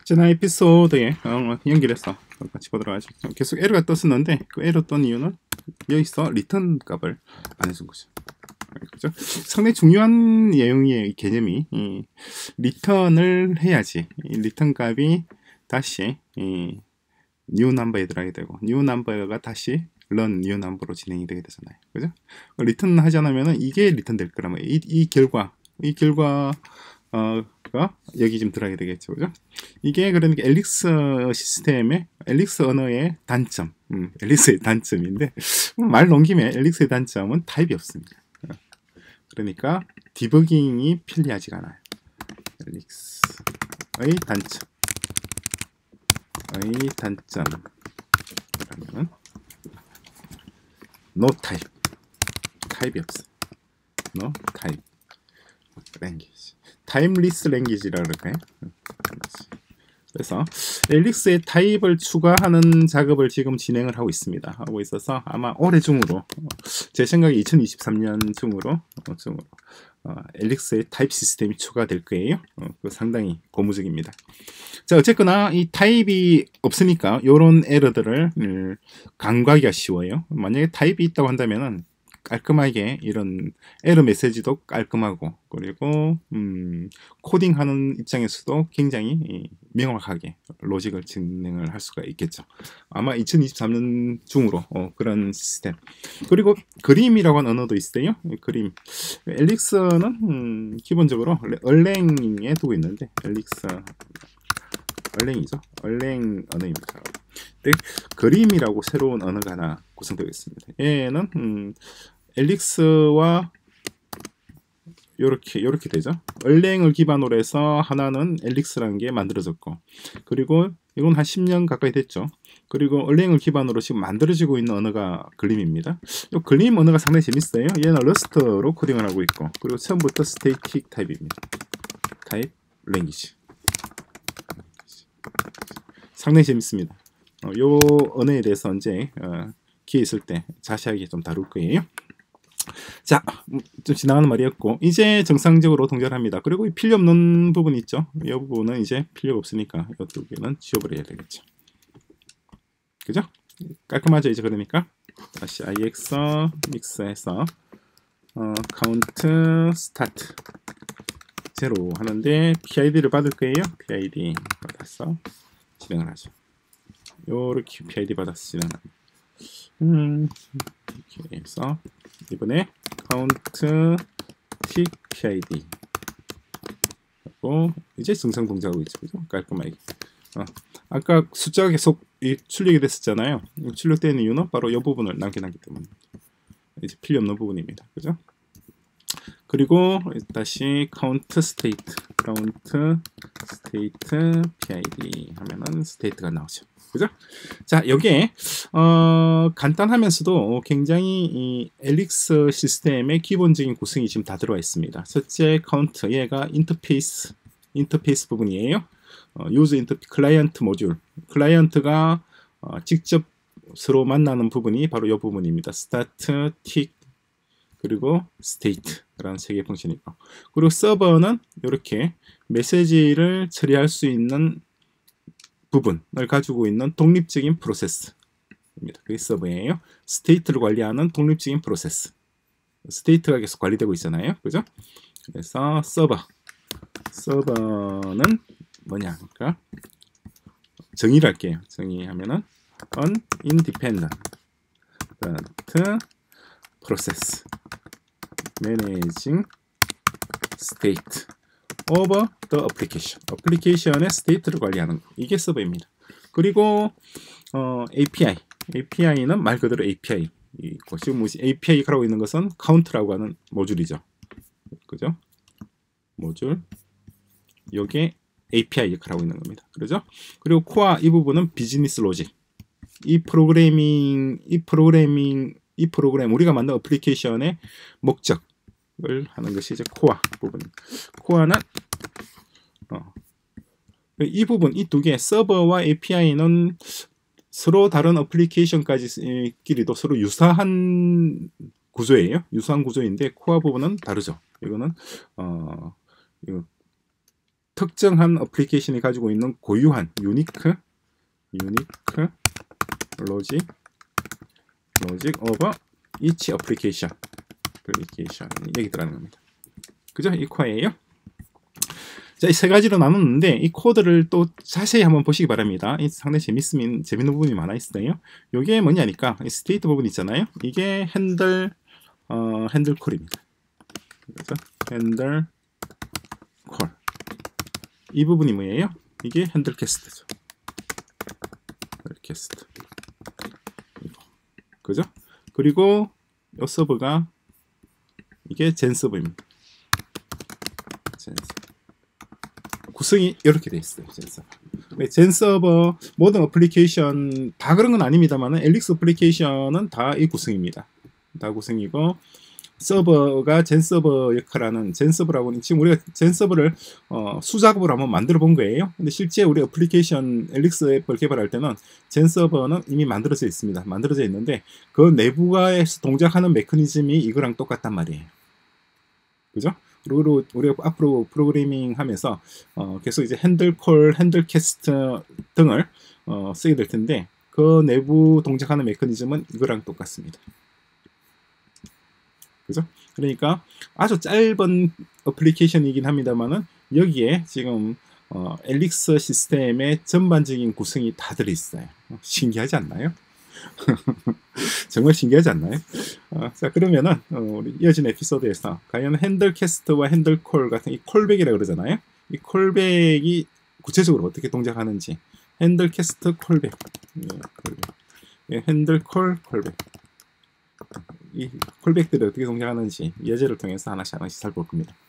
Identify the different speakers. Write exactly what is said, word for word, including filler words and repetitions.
Speaker 1: 지난 에피소드에 어, 연결해서 같이 보도록 하죠. 계속 에러가 떴었는데 그 에러 떤 이유는 여기서 리턴 값을 안 해준 거죠. 그죠? 상당히 중요한 내용의 개념이 이 리턴을 해야지 이 리턴 값이 다시 이 new number에 들어가게 되고 new number가 다시 run new number로 진행이 되게 되잖아요. 그죠? 리턴 하지 않으면 이게 리턴 될 거라면 이, 이 결과 이 결과 어, 가 여기 좀 들어가게 되겠죠. 그죠? 이게 그러니까 엘릭스 시스템의 엘릭스 언어의 단점, 음, 엘릭스의 단점인데 말 넘김에 엘릭스의 단점은 타입이 없습니다. 그러니까 디버깅이 편리하지가 않아요. 엘릭스의 단점, 의 단점 그러면 no type, 타입이 없어요. no type language. 타임리스 랭귀지라 그럴까요? 그래서 엘릭스의 타입을 추가하는 작업을 지금 진행을 하고 있습니다. 하고 있어서 아마 올해 중으로 제 생각에 이천이십삼 년 중으로 중으로 어, 엘릭스의 타입 시스템이 추가될 거예요. 어, 그 상당히 고무적입니다. 자, 어쨌거나 이 타입이 없으니까 이런 에러들을 음, 간과하기가 쉬워요. 만약에 타입이 있다고 한다면은 깔끔하게 이런 에러 메시지도 깔끔하고 그리고 음, 코딩하는 입장에서도 굉장히 명확하게 로직을 진행을 할 수가 있겠죠. 아마 이천이십삼 년 중으로 어, 그런 시스템. 그리고 그림이라고 하는 언어도 있어요. 그림. 엘릭스는 음, 기본적으로 얼랭에 두고 있는데 엘릭스 얼랭이죠. 얼랭 언어입니다. 근데 그림이라고 새로운 언어가 하나 구성되어 있습니다. 얘는 음, 엘릭스와 요렇게 요렇게 되죠. 얼랭을 기반으로 해서 하나는 엘릭스라는 게 만들어졌고 그리고 이건 한 십 년 가까이 됐죠. 그리고 얼랭을 기반으로 지금 만들어지고 있는 언어가 그림입니다. 이 그림 언어가 상당히 재밌어요. 얘는 러스트로 코딩을 하고 있고 그리고 처음부터 스태틱 타입입니다. 타입 랭귀지. 상당히 재밌습니다. 어, 요 언어에 대해서 언제 어, 기회 있을 때 자세하게 좀 다룰 거예요. 자, 좀 지나가는 말이었고 이제 정상적으로 동작을 합니다. 그리고 필요 없는 부분 있죠. 이 부분은 이제 필요가 없으니까 이 두 개는 지워버려야 되겠죠. 그죠? 깔끔하죠 이제. 그러니까 다시 ix 믹스해서 어, 카운트 스타트 제로 하는데 피아이디를 받을 거예요. 피아이디 받아서 진행을 하죠. 요렇게 피아이디 받아서 진행합니다. 음, 이렇게 해서 이번에 카운트 틱 피아이디 하고 이제 정상 동작하고 있죠. 그죠? 깔끔하게. 어, 아까 숫자가 계속 출력이 됐었잖아요. 출력되는 이유는 바로 이 부분을 남겨놨기 때문에 이제 필요 없는 부분입니다. 그죠? 그리고 다시 카운트 스테이트 카운트 스테이트 피아이디 하면은 스테이트가 나오죠. 그죠? 자, 여기에 어, 간단하면서도 굉장히 이 엘릭스 시스템의 기본적인 구성이 지금 다 들어와 있습니다. 첫째 카운트, 얘가 인터페이스 인터페이스 부분이에요. 어, 유저 인터 클라이언트 모듈, 클라이언트가 어, 직접 서로 만나는 부분이 바로 이 부분입니다. 스타트, 틱, 그리고 스테이트라는 세 개의 펑션이고, 그리고 서버는 이렇게 메시지를 처리할 수 있는 부분을 가지고 있는 독립적인 프로세스입니다. 그게 서버예요. 스테이트를 관리하는 독립적인 프로세스. 스테이트가 계속 관리되고 있잖아요. 그죠? 그래서 서버. 서버는 뭐냐? 그러니까 정의를 할게요. 정의하면은 an independent process managing state over the application. 어플리케이션의 스테이트를 관리하는 거. 이게 서버입니다. 그리고 어, 에이피아이. 에이피아이는 말 그대로 에이피아이. 이고 지금 에이피아이가 하고 있는 것은 카운트라고 하는 모듈이죠. 그죠? 모듈. 요게 에이피아이 역할을 하고 있는 겁니다. 그렇죠? 그리고 코어 이 부분은 비즈니스 로직. 이 프로그래밍, 이 프로그래밍, 이 프로그램 우리가 만든 어플리케이션의 목적을 하는 것이 이제 코어 부분. 코어는 어, 이 부분, 이 두 개, 서버와 에이피아이는 서로 다른 어플리케이션까지끼리도 서로 유사한 구조예요. 유사한 구조인데 코어 부분은 다르죠. 이거는 어, 이거 특정한 어플리케이션이 가지고 있는 고유한 유니크 유니크 로직 로직 오버 each application application 여기 들어가는 겁니다. 그죠? 이 코어예요. 자, 이 세 가지로 나눴는데 이 코드를 또 자세히 한번 보시기 바랍니다. 이 상당히 재밌으면 재밌는 부분이 많아 있어요. 이게 뭐냐니까 이 스테이트 부분 있잖아요. 이게 핸들 어, 핸들 콜입니다. 그래서 핸들 콜. 이 부분이 뭐예요? 이게 핸들 캐스트죠. 핸들 캐스트. 그죠? 그리고 이 서버가 이게 젠 서버입니다. 젠 서버. 구성이 이렇게 돼 있어요. 젠 서버. 젠 서버 모든 어플리케이션 다 그런 건 아닙니다만 엘릭스 어플리케이션은 다 이 구성입니다. 다 구성이고 서버가 젠 서버 역할하는 젠 서버라고는 지금 우리가 젠 서버를 어, 수작업으로 한번 만들어 본 거예요. 근데 실제 우리 어플리케이션 엘릭스 앱을 개발할 때는 젠 서버는 이미 만들어져 있습니다. 만들어져 있는데 그 내부가에서 동작하는 메커니즘이 이거랑 똑같단 말이에요. 그죠? 그리고 우리가 앞으로 프로그래밍 하면서 어, 계속 이제 핸들콜, 핸들캐스트 등을 어, 쓰게 될 텐데 그 내부 동작하는 메커니즘은 이거랑 똑같습니다. 그죠? 그러니까 아주 짧은 어플리케이션이긴 합니다만은 여기에 지금 어, 엘릭스 시스템의 전반적인 구성이 다 들어있어요. 신기하지 않나요? 정말 신기하지 않나요? 어, 자 그러면은 어, 우리 이어진 에피소드에서 과연 핸들 캐스트와 핸들 콜 같은 이 콜백이라고 그러잖아요. 이 콜백이 구체적으로 어떻게 동작하는지 핸들 캐스트 콜백, 예, 콜백. 예, 핸들 콜 콜백 이 콜백들이 어떻게 동작하는지 예제를 통해서 하나씩 하나씩 살펴볼 겁니다.